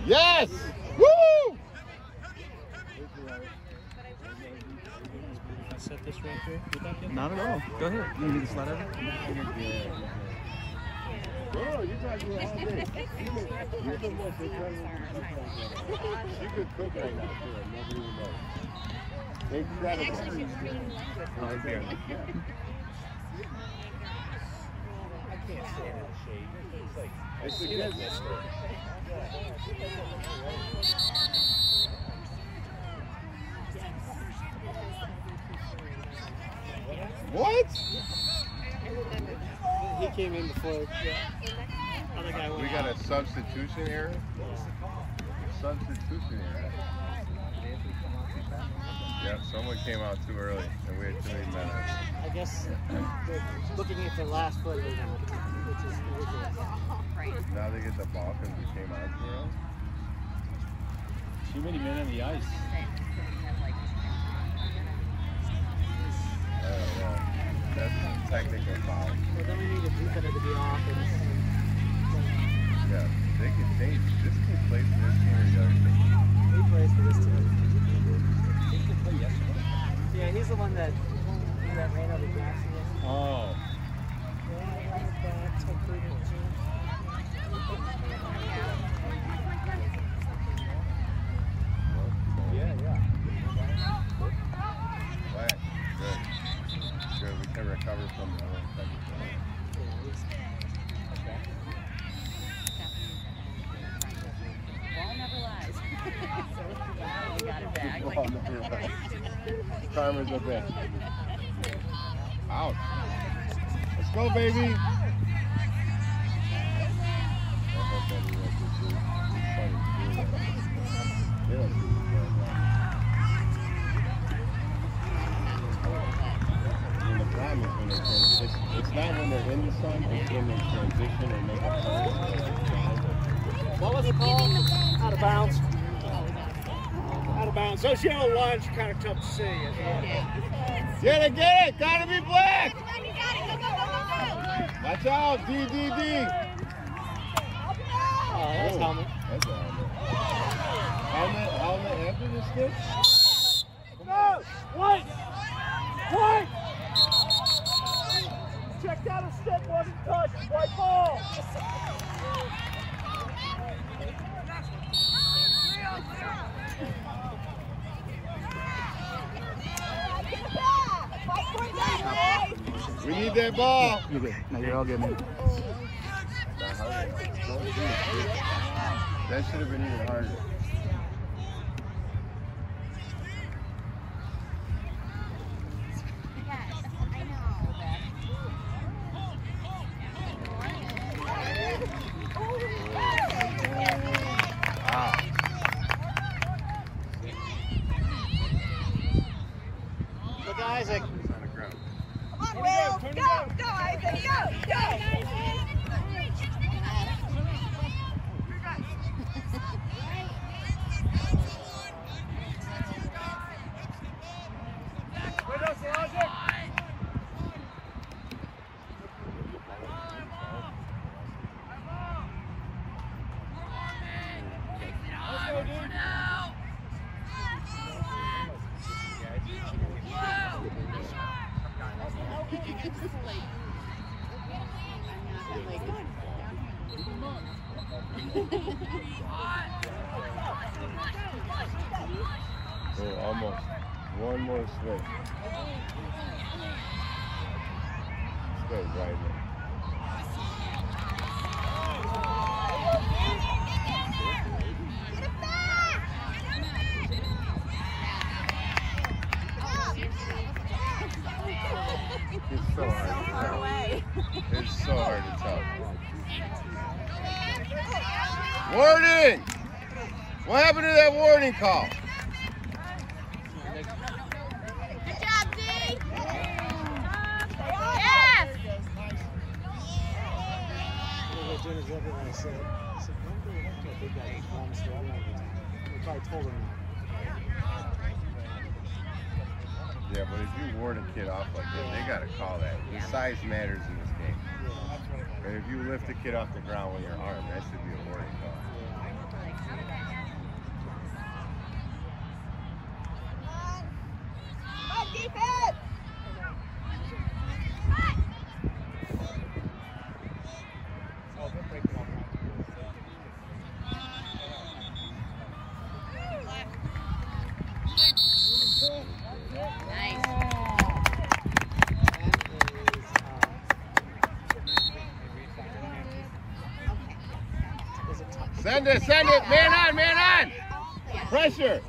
Yes! Woo! Can I set this right here? Not at all. Go ahead. You need to slide over? Girl, you got to do it all day. You're the most incredible. You could cook right now, too. I never even know. Incredible. I can't stand that shade. It's like, It's a good What? he came in before the other guy went We got out. a substitution error? Substitution error. Yeah, someone came out too early and we had too many minutes. I guess they're looking at their last foot right now, which is ridiculous. Now they get the ball because we came out too early. Too many men on the ice. I don't know. That's a technical foul. Well, then we need a defender to be off. Yeah, they can change. This kid plays for this team or the other team. He plays for this team. He could play yesterday. Yeah, he's the one that ran over Jackson. Oh. Good. We can recover from the other thing. Ball never lies. We got it back. Ball never lies. Karma's a bitch. Out. Let's go, baby. It's not when they're in the sun, it's when they transition and make a turn. What was it called? Out of bounds. Out of bounds. Those yellow lines are kind of tough to see. Get it! Gotta be black! Watch out, D. Oh, that's helmet. That's a helmet. Helmet after the stick? No! White! Check out a stick, wasn't touched. White ball! We need that ball. You're good. No, you're all good, man. That should have been even harder. Look, Isaac. Go, Isaac, go! Oh, almost. One more switch. Let's go right now. It's so hard to tell. It's so hard to tell. Warning! What happened to that warning call? Good job, D! Yes! Doing exactly what I said. I said, don't go up to a big guy who's one strong all the time. I probably told him that. Yeah, but if you ward a kid off like that, they got to call that. The size matters in this game. And if you lift a kid off the ground with your arm, that should be a warning call. Send it, send it. Man on, man on. Pressure.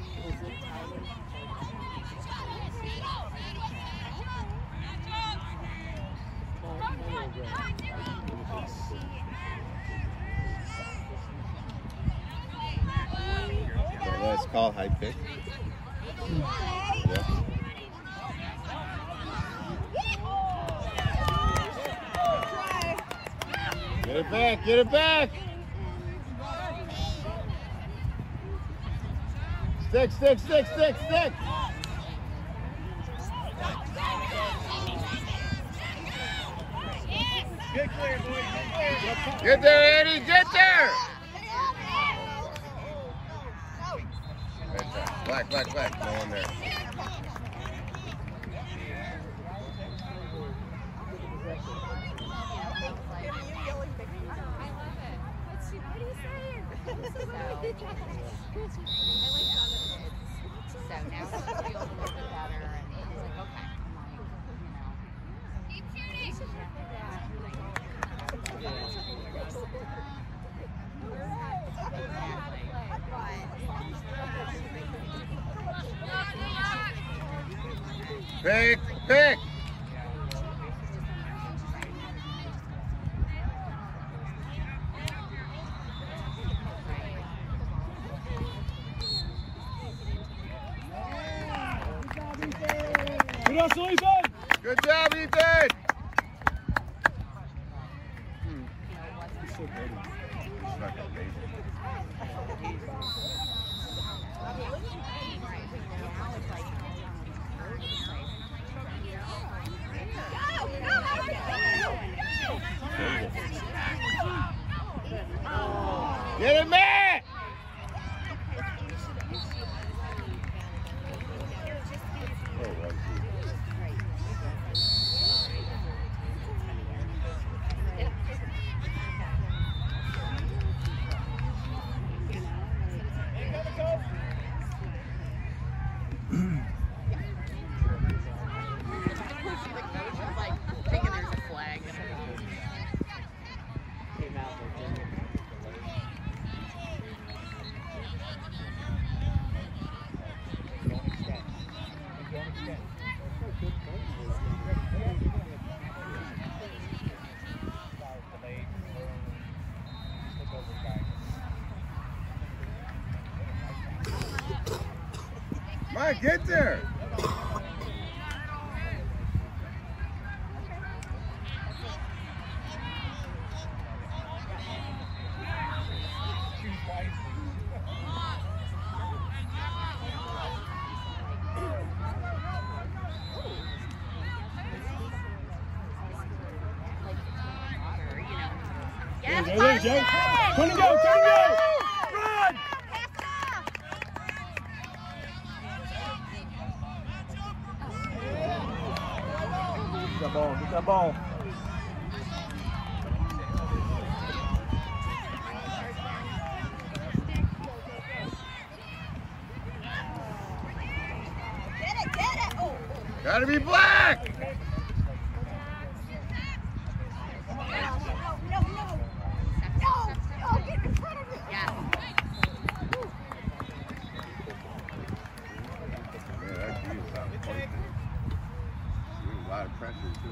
Let's call high pick. Yeah. Get it back, get it back. Stick, stick, stick, stick, stick. Get clear, boys. Get clear. Get there, Eddie, get there. Black, black, black. No one there. So now he feels a little bit better, and he's like, okay, keep shooting. Pick, pick. Good hustle, Ethan. Good job, Ethan. Get it, man! Mike, get there! There, Joe. Turn and go, turn and go! Run! Get that ball, get that ball. Gotta be black! A lot of pressure too.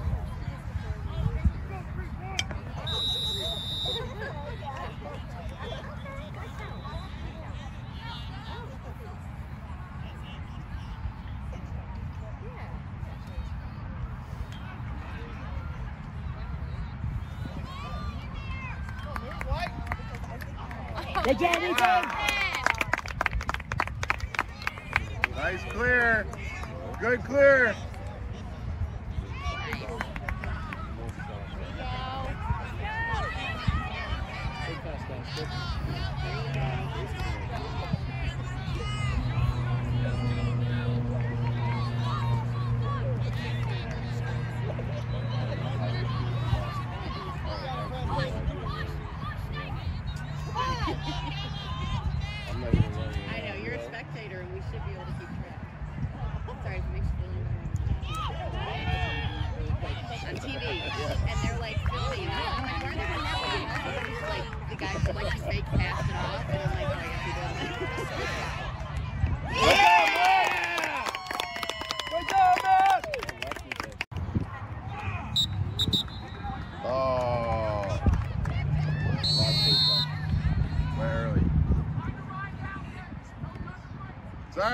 Good job, Ethan! Nice clear. Good clear. I know, you're a spectator and we should be able to keep track. Sorry, if it makes you feel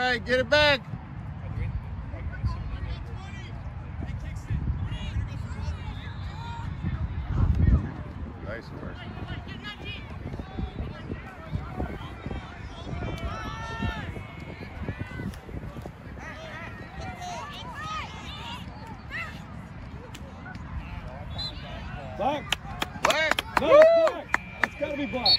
right, get it back. Nice work. Black. Black. No, it's black. It's got to be black.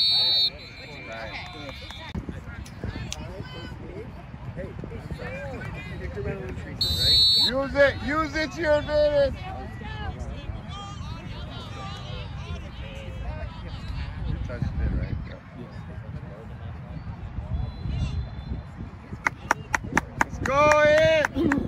Use it to your advantage. You touched it, right? Yeah. Let's go in.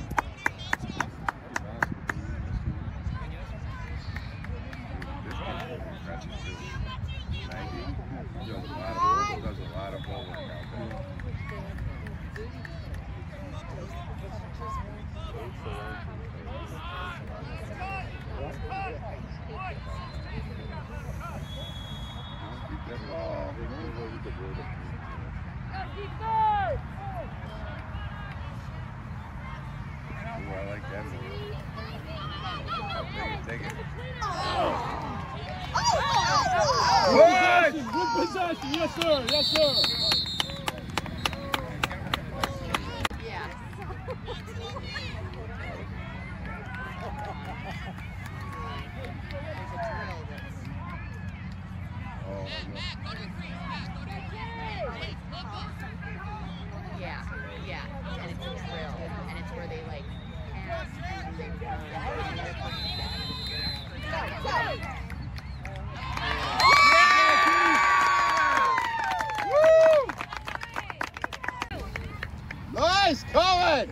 I like that move. Take it. Good possession. Yes, sir. Yes, sir. Yeah. Yeah, yeah, and it's a drill, and it's where they like pass and they run. Nice, Cohen!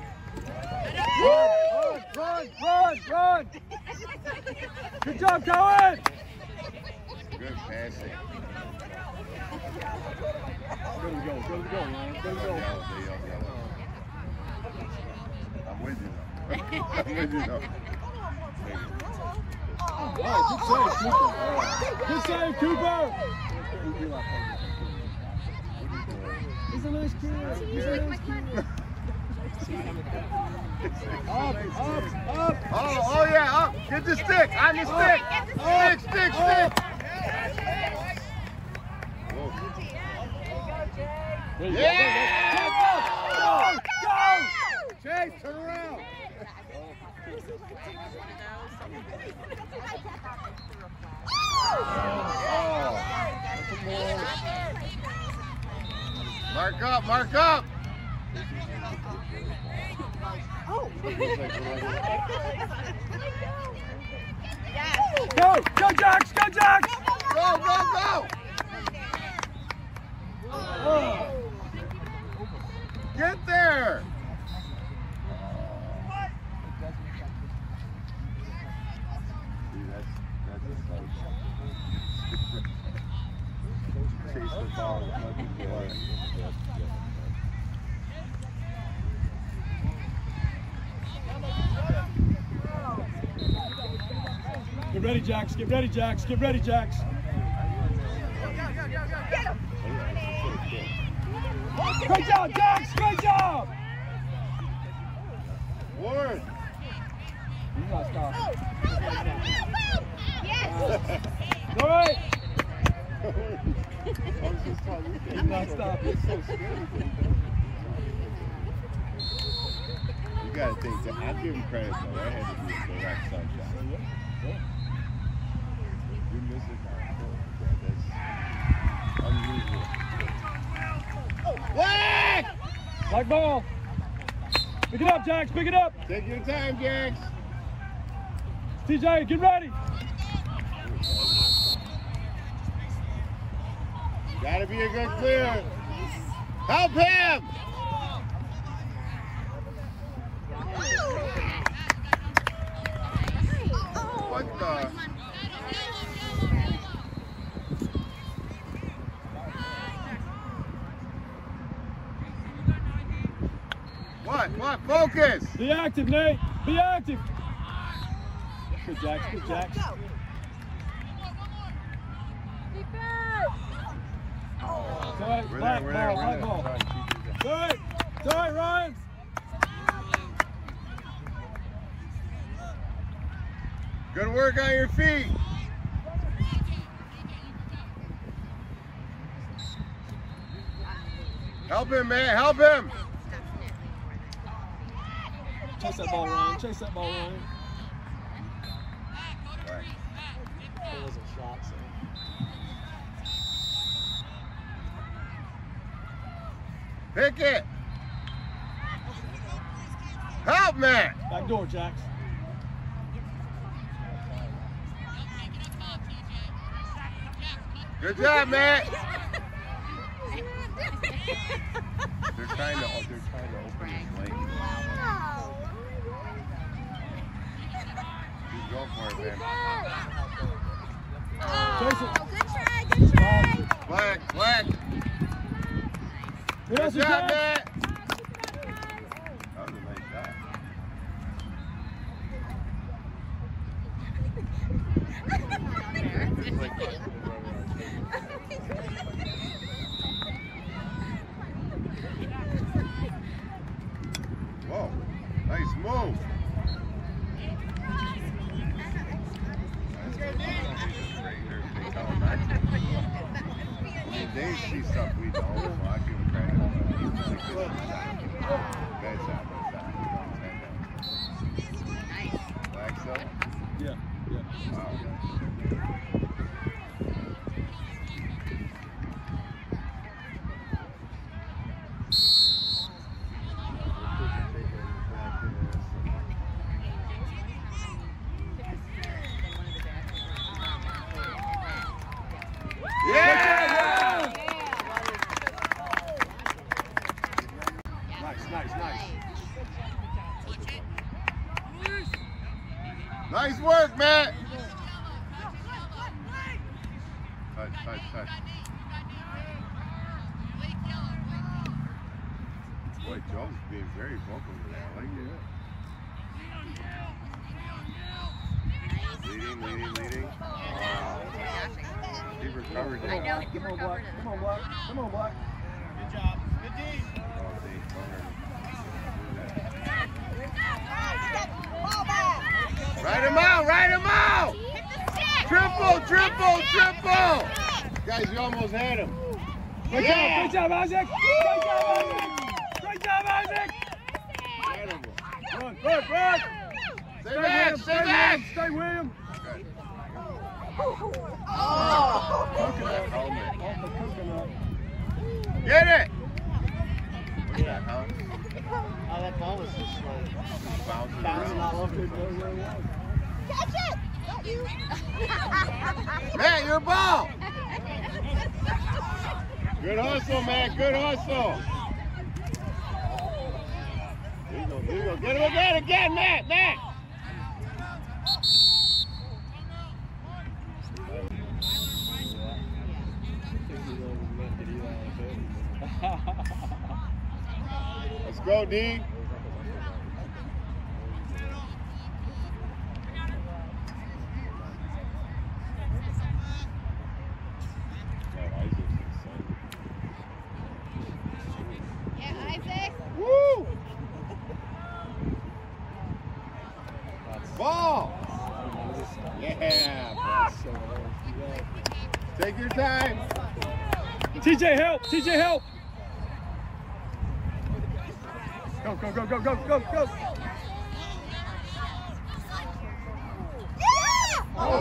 Run! Good job, Cohen! Good passing. Go, man. Go. I'm with you. I'm with you though. Oh, good save, Cooper! He's a nice kid. Up. Oh yeah, up. Get the stick. On the stick. Stick. Yeah! Go! Chase, turn around. Mark up. Go, Jax! Go. Get there. Chase the ball. Get ready, Jax. Get ready, Jax. Great job, Jax. Great job. Ward. You gotta stop. Yes. All right. You gotta stop. You gotta think. I'll give him credit though. That had to be a direct sunshot. You miss it by a foot. That's unusual. Whack! Black ball. Pick it up, Jax. Pick it up. Take your time, Jax. TJ, get ready. Gotta be a good clear. Help him! What the? What? Focus! Be active, Nate. Be active. Good, Jax. Black ball. Good. Sorry, Ryan. Good work on your feet. Help him, man. Help him. Chase that ball, Ryan. Chase that ball, Ryan. Right. That was a shot, so. Pick it. Help, man. Back door, Jax. Good job, Matt. They're trying to open this lane. Keep going for it, man. Chase it. Good try, good try. Black, black. Good Good job, Jax. Matt. That was a nice shot. Whoa, nice move. They see stuff we don't, so I give them credit. Bad shot, Nice. Black stuff? Yeah. Wow. Yeah! Nice work, Matt. Touch. Boy, Joe's being very vocal today. I like it. Leading. He recovered it. I know, he Come on, recovered Black. it. Come on, Black. Good job. Good D. Ride him out! Hit the stick. Triple! Guys, you almost had him. Great job, Isaac. Great job, Isaac. Incredible. Run. Stay back! Stay with him. Get it! What's that, huh? Oh, that ball was just like Bouncing bouncing all around. over the place. Catch it. Not you. Matt, your ball! Good hustle, Matt. Good hustle. Here you go. Get him again, Matt. Let's go, D. Yeah, Isaac. Woo! Ball! Yeah, boss. Take your time. TJ, help! Go! Yeah! Oh,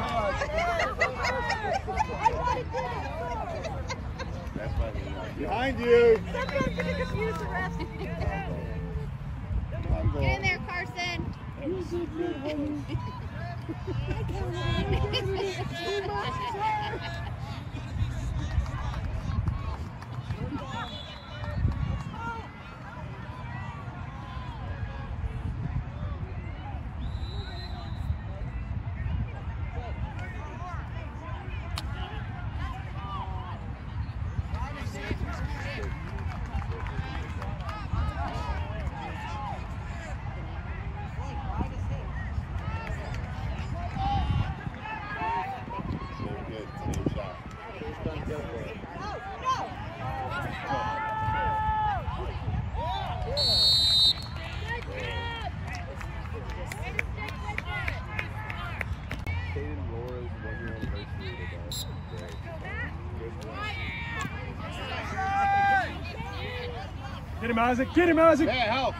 That's why we like it. behind you! Sometimes you confuse the rest. Get in there, Carson. Same shot. Get him, Isaac. Get him, Isaac. Hey, help.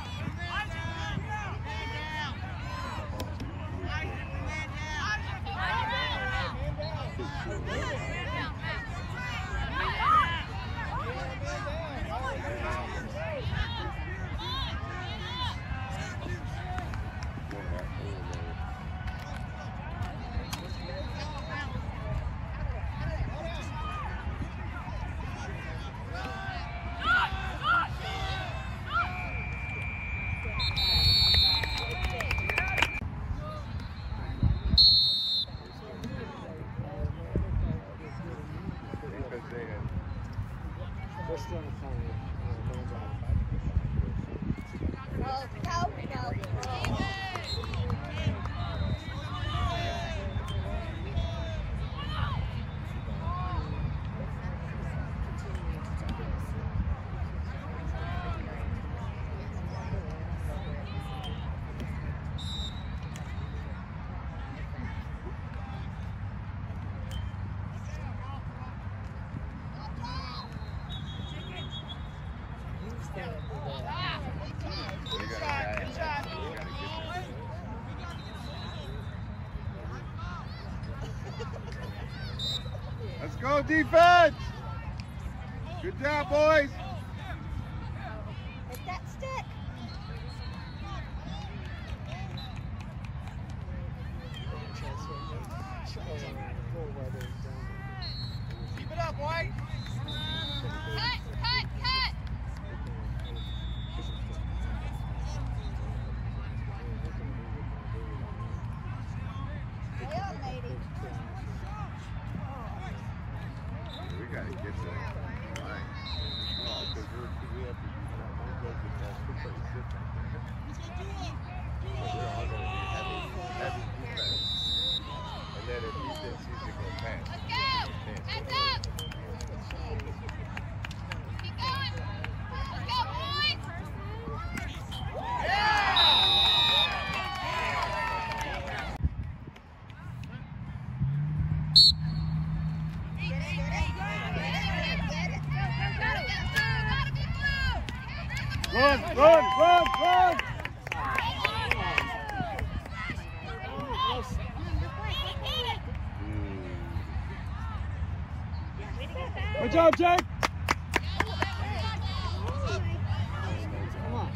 Let's go, defense! Good job, boys! Hit that stick. Keep it up, White. Cut! Stay on, lady. We gotta get to the line. No, because we have to do that. One goes with that. Somebody sit back there. So we're all gonna be heavy defense. And then if defense sees it go past. Let's go! Heads up! Keep going! Let's go, boys! Run! Good job, Jake. Come on.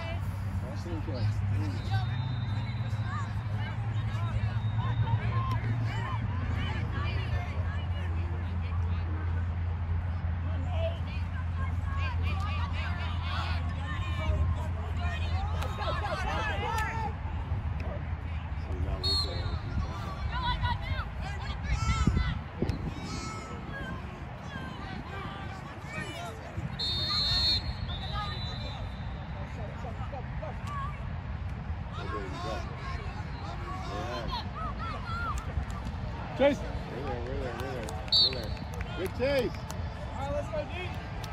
Chase. We're there. Good chase. All right, let's go, D.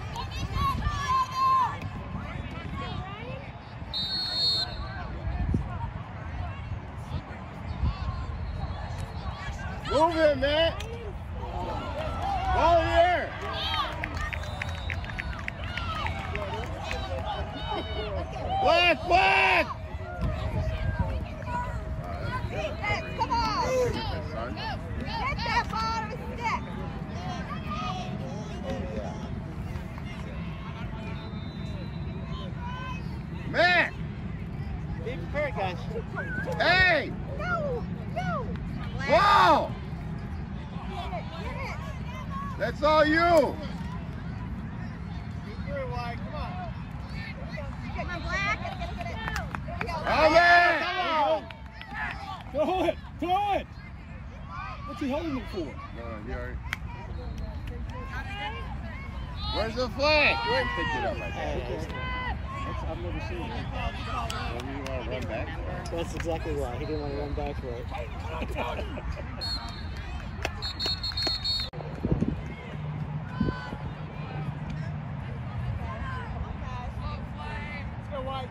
Move it, Matt. Ball here. Black. Come on! Get that ball of the stick! Matt. Be prepared, guys. Hey. No! Whoa. Get it! That's all you. Keep through, White. Come on. Come on, Black! Get it! Come on. Throw it! What's he holding it for? No, you already. Where's the flag? You ain't picked it up like that. I've never seen it. Maybe you want to run back for it. That's exactly why. He didn't want to run back for it. Let's go, White.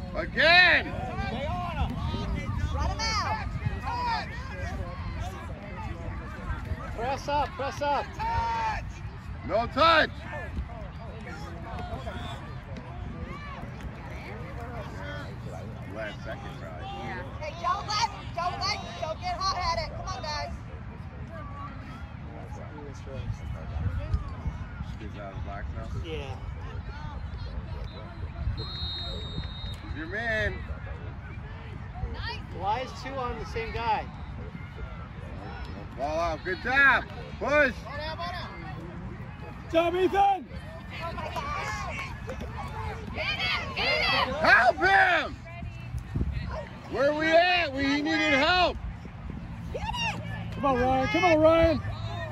Again! Stay on him. Run him out. Press up, press up. No touch! Last second, probably. Yeah. Hey, don't get hot at it. Come on, guys. Gets out of the box now. Yeah. He's your man. Why is 2 on the same guy? Ball out. Good job. Push. Good job, Ethan! Oh my gosh. Help him! Where we at? We needed help. Come on, Ryan. Come on, Ryan.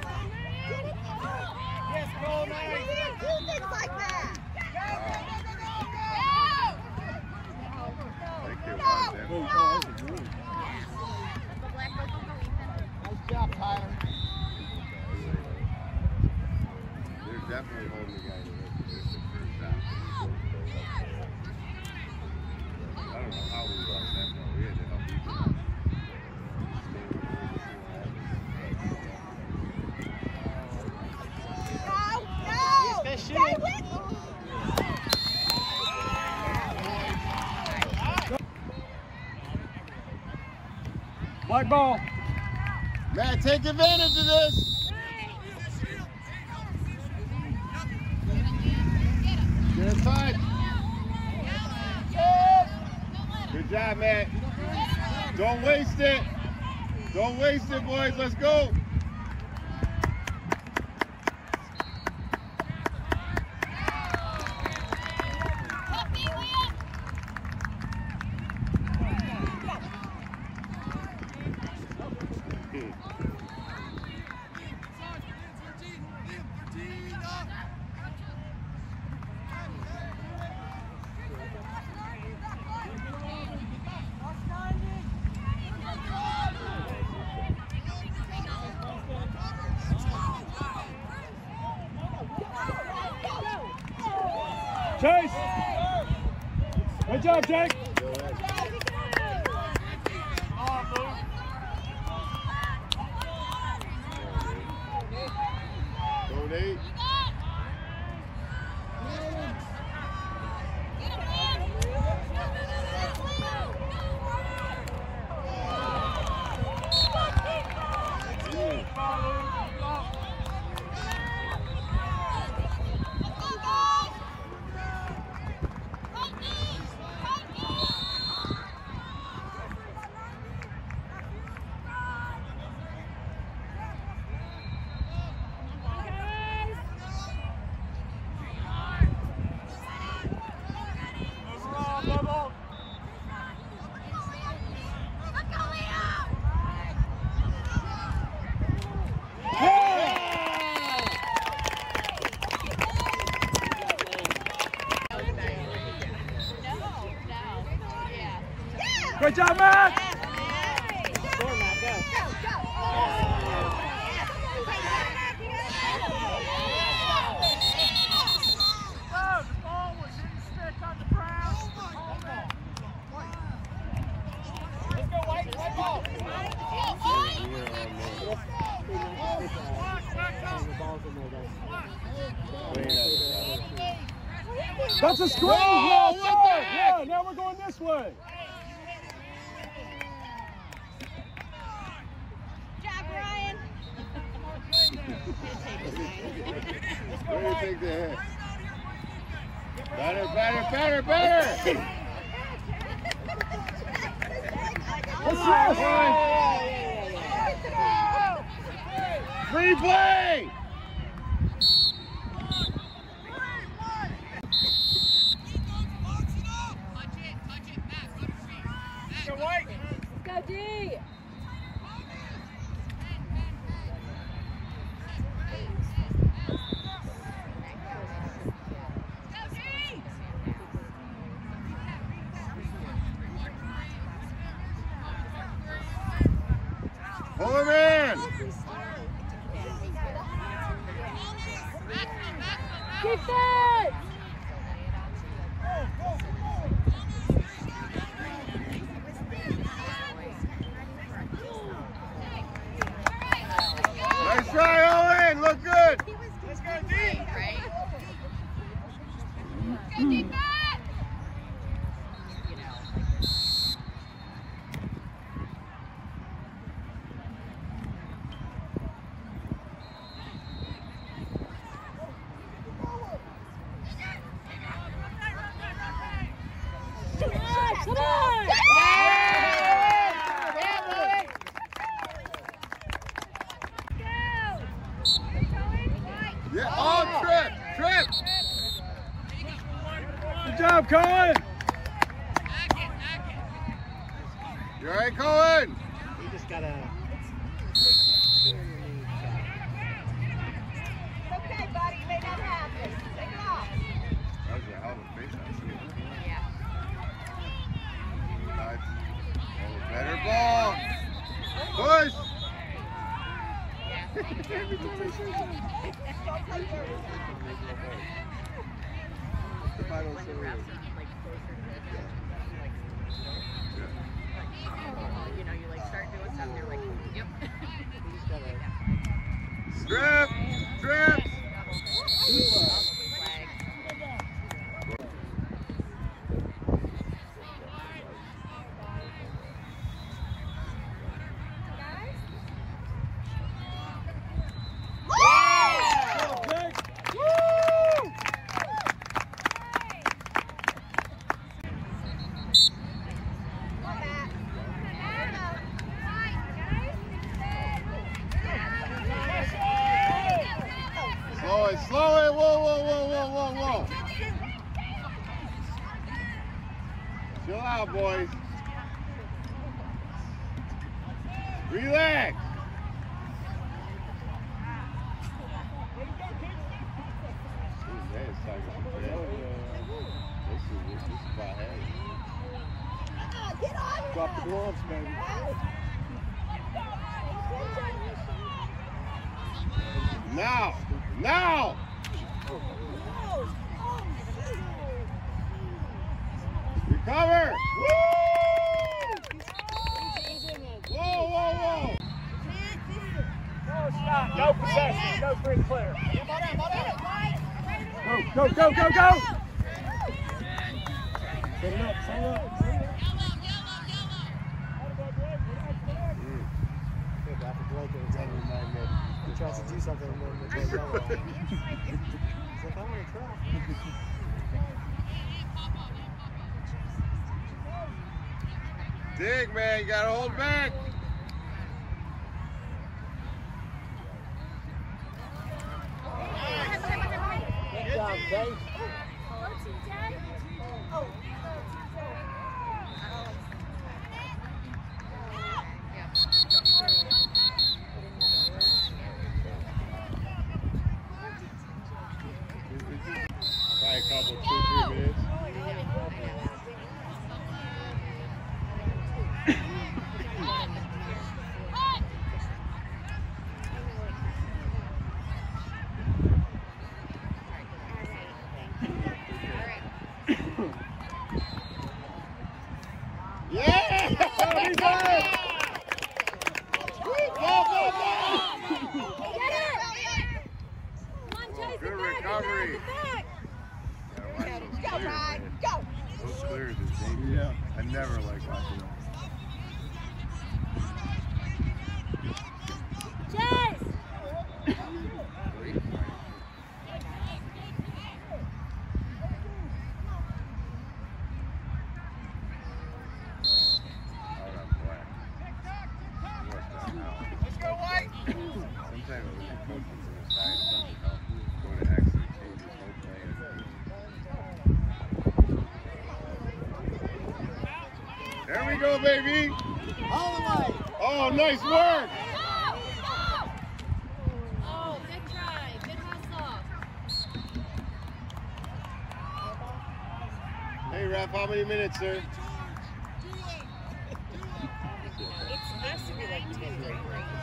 Yes, go, You Nate. can't do things like that. That kid was No. definitely- The black book will go, Ethan. Nice job, Tyler. They're definitely holding the guy to this position for a shot. I don't know how we lost that ball. We had to help Ethan out. No. Yes, Stay shoot. with Black ball. Matt, take advantage of this. Get a touch. Good job, Matt. Don't waste it. Don't waste it, boys. Let's go. Chase! Good job, Jake! Go, Nate. Good job, Matt! That's a screen! Whoa, what the heck? Yeah, now we're going this way! Way to take the hit. Better, better, better, better! What's this? Free play! Go D! Pull him in! Keep that! Come on! Yeah, oh, trip! Good job, Cohen! You all right, Cohen? You just gotta... Okay, buddy, you may not have this. Take it off. That was a hell of a face out. Yeah. Nice. Oh, better ball. Push. You know, you like start doing something, you're like, yep. Strip. Strip. Slow it, whoa. Chill out, boys. Relax. Drop the gloves, baby. Now! Recover! Woo! Whoa! No shot, no possession, no free clear. Go! Set it up. He tries to do something and then they go yellow. He's like, I want to try. Dig, man, you gotta hold back. Good job, Dave. Probably a couple, 2-3 minutes. Good recovery. Go, Ryan, go. Those clears is dangerous. Yeah. I never like watching them. Chase! Let's go, White! Sometimes when you coach from the side, something else would actually change his whole plan. There we go, baby! All the way. Oh, nice work! Oh, good try. Good hustle. Hey, ref, how many minutes, sir? It has to be like 10 right?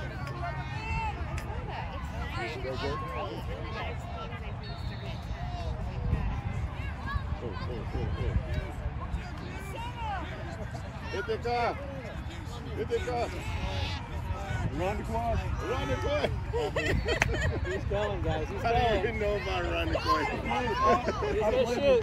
Hit the cup! Hit the cup! Run the quad. Run the play! He's going, guys. He's I don't going. even know about run the play. He's gonna shoot.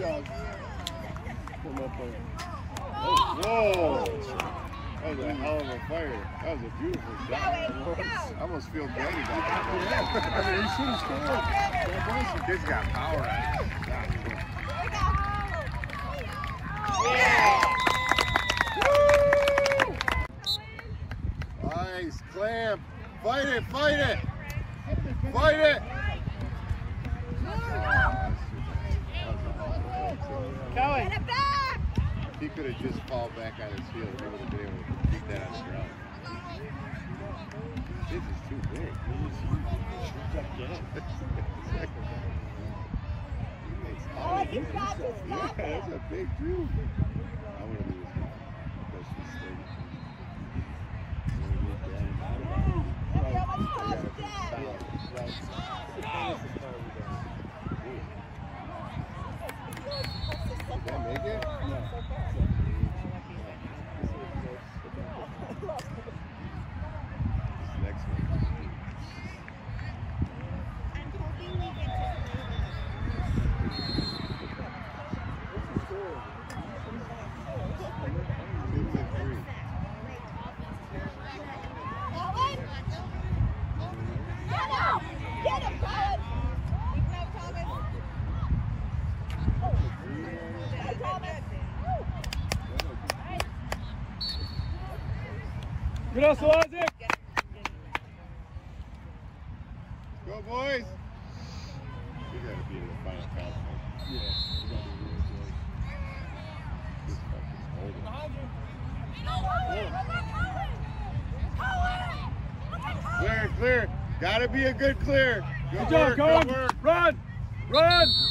Whoa! That was a hell of a fire. That was a beautiful shot. I almost feel bad about that. I mean, he should have scored. The kid's got power on it. Fight it, fight it! Fight it! Kelly. Get it back! He could have just fallen back on his heel. He would have been able to keep that on the ground. This is too big. Oh, he's got to Yeah, stop it. that's a big dude. I want to lose him because she's steady. Look how much close that. Did that make it? This next one. I'm hoping we get to Owen! Get him! Get him, Colin! Keep him out, Thomas. Hey, Thomas! Good hustle, Isaac. Go, boys! We gotta be in the final count. Yeah. This fucking holding. Clear, clear. Gotta be a good clear. Good job, work, Colin. Run! Run!